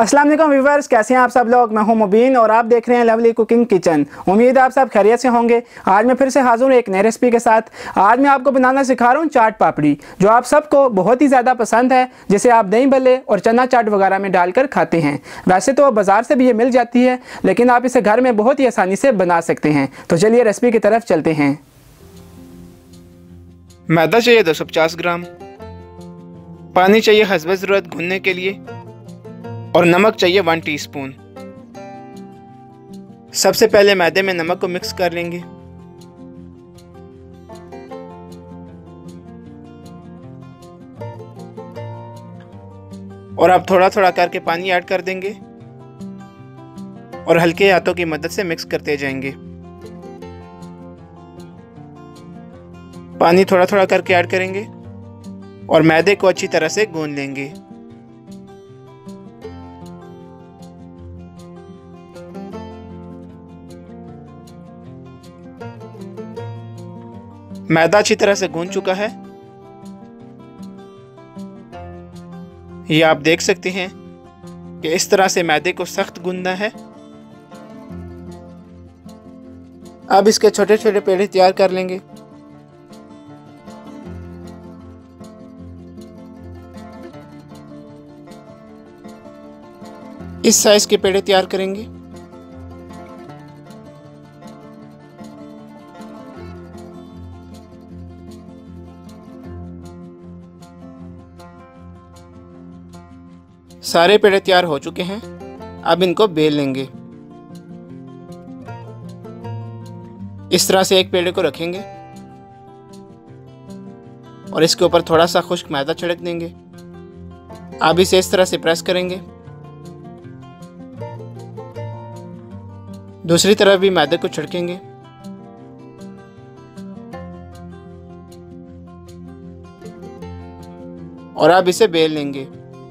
अस्सलाम वालेकुम व्यूअर्स, कैसे हैं आप सब लोग। मैं हूं मुबीन और आप देख रहे हैं लवली कुकिंग किचन। उम्मीद है आप सब खैरियत से होंगे। आज मैं फिर से हाजिर हूं एक नई रेसिपी के साथ। आज मैं आपको बनाना सिखा रहा हूं चाट पापड़ी, जो आप सबको बहुत ही ज़्यादा पसंद है, जिसे आप दही भल्ले और चना चाट वगैरह में डालकर खाते हैं। वैसे तो बाज़ार से भी ये मिल जाती है, लेकिन आप इसे घर में बहुत ही आसानी से बना सकते हैं। तो चलिए रेसिपी की तरफ चलते हैं। मैदा चाहिए 250 ग्राम, पानी चाहिए हस्ब ज़रूरत भूनने के लिए, और नमक चाहिए 1 टीस्पून। सबसे पहले मैदे में नमक को मिक्स कर लेंगे। और अब थोड़ा थोड़ा करके पानी ऐड कर देंगे और हल्के हाथों की मदद से मिक्स करते जाएंगे। पानी थोड़ा थोड़ा करके ऐड करेंगे और मैदे को अच्छी तरह से गूंद लेंगे। मैदा अच्छी तरह से गूंद चुका है। ये आप देख सकते हैं कि इस तरह से मैदे को सख्त गूंदना है। अब इसके छोटे छोटे पेड़े तैयार कर लेंगे। इस साइज के पेड़े तैयार करेंगे। सारे पेड़े तैयार हो चुके हैं। अब इनको बेल लेंगे। इस तरह से एक पेड़े को रखेंगे और इसके ऊपर थोड़ा सा खुश्क मैदा छिड़क देंगे। अब इसे इस तरह से प्रेस करेंगे। दूसरी तरफ भी मैदे को छिड़केंगे। और अब इसे बेल लेंगे।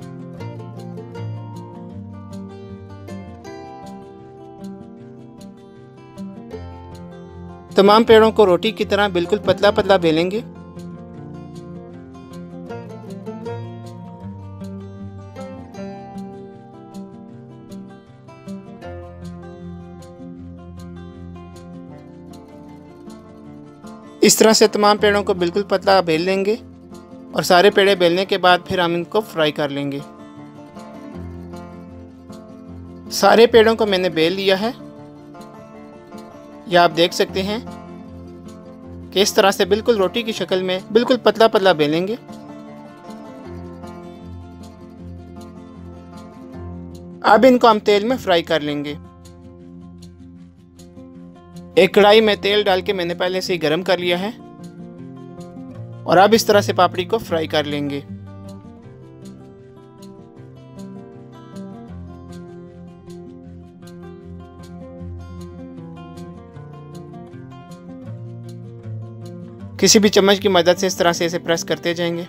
तमाम पेड़ों को रोटी की तरह बिल्कुल पतला पतला बेलेंगे। इस तरह से तमाम पेड़ों को बिल्कुल पतला बेल लेंगे और सारे पेड़े बेलने के बाद फिर हम इनको फ्राई कर लेंगे। सारे पेड़ों को मैंने बेल लिया है। यह आप देख सकते हैं कि इस तरह से बिल्कुल रोटी की शक्ल में बिल्कुल पतला पतला बेलेंगे। अब इनको हम तेल में फ्राई कर लेंगे। एक कढ़ाई में तेल डाल के मैंने पहले से ही गर्म कर लिया है और अब इस तरह से पापड़ी को फ्राई कर लेंगे। किसी भी चम्मच की मदद से इस तरह से इसे प्रेस करते जाएंगे।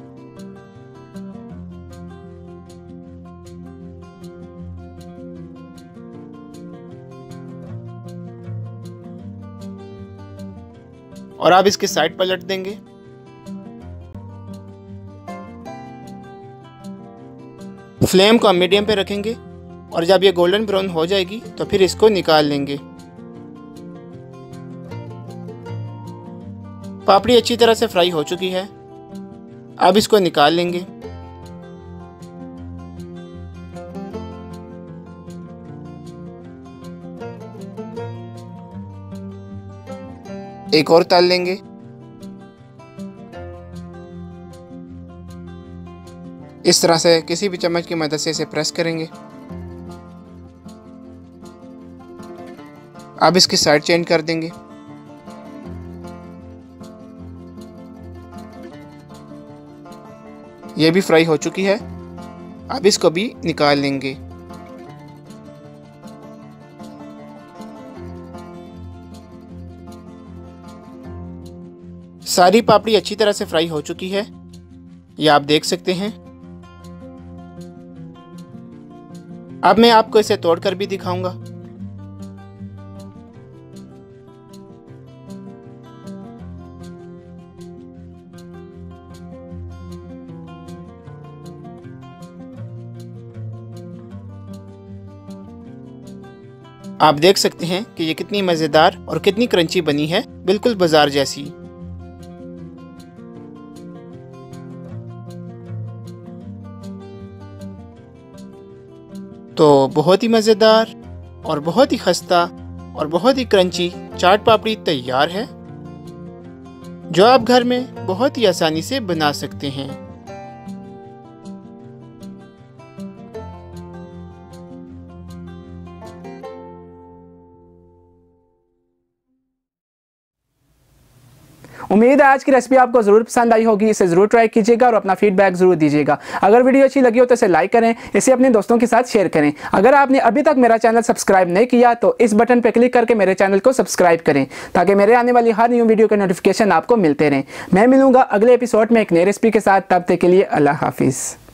और अब इसकी साइड पलट देंगे। फ्लेम को हम मीडियम पे रखेंगे और जब ये गोल्डन ब्राउन हो जाएगी तो फिर इसको निकाल लेंगे। पापड़ी अच्छी तरह से फ्राई हो चुकी है। अब इसको निकाल लेंगे। एक और तल लेंगे। इस तरह से किसी भी चम्मच की मदद से इसे प्रेस करेंगे। अब इसकी साइड चेंज कर देंगे। ये भी फ्राई हो चुकी है। अब इसको भी निकाल लेंगे। सारी पापड़ी अच्छी तरह से फ्राई हो चुकी है। ये आप देख सकते हैं। अब मैं आपको इसे तोड़कर भी दिखाऊंगा। आप देख सकते हैं कि ये कितनी मज़ेदार और कितनी क्रंची बनी है, बिल्कुल बाजार जैसी। तो बहुत ही मज़ेदार और बहुत ही खस्ता और बहुत ही क्रंची चाट पापड़ी तैयार है, जो आप घर में बहुत ही आसानी से बना सकते हैं। उम्मीद है आज की रेसिपी आपको ज़रूर पसंद आई होगी। इसे ज़रूर ट्राई कीजिएगा और अपना फीडबैक ज़रूर दीजिएगा। अगर वीडियो अच्छी लगी हो तो इसे लाइक करें, इसे अपने दोस्तों के साथ शेयर करें। अगर आपने अभी तक मेरा चैनल सब्सक्राइब नहीं किया तो इस बटन पर क्लिक करके मेरे चैनल को सब्सक्राइब करें, ताकि मेरे आने वाली हर न्यू वीडियो के नोटिफिकेशन आपको मिलते रहें। मैं मिलूंगा अगले एपिसोड में एक नई रेसिपी के साथ। तब तक के लिए अल्लाह हाफिज़।